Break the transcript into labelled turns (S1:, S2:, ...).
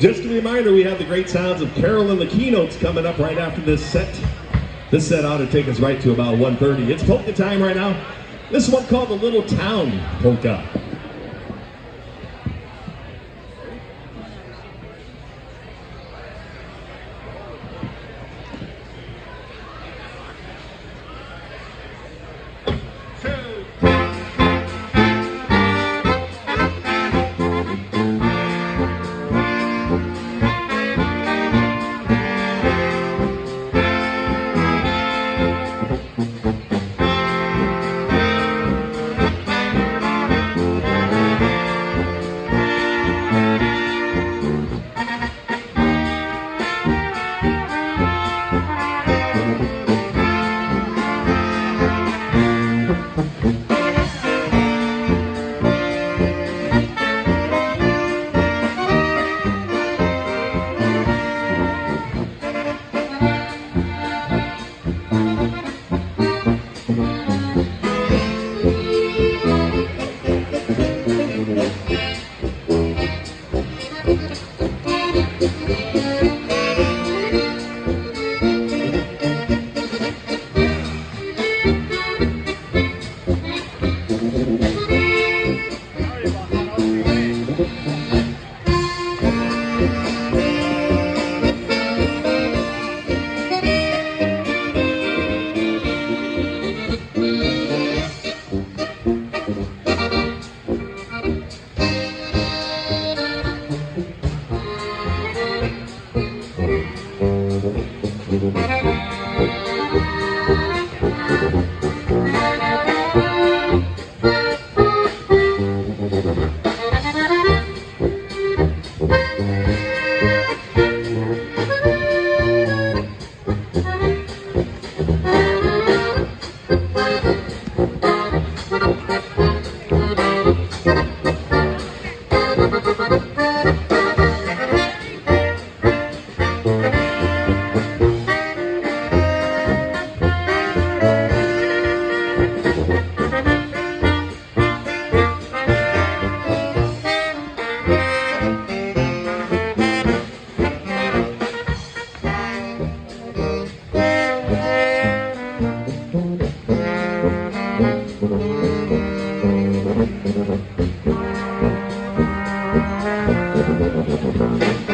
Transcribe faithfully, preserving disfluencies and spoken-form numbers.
S1: Just a reminder, we have the great sounds of Carol and the Keynotes coming up right after this set. This set ought to take us right to about one thirty. It's polka time right now. This one called the Little Town Polka.
S2: Thank you.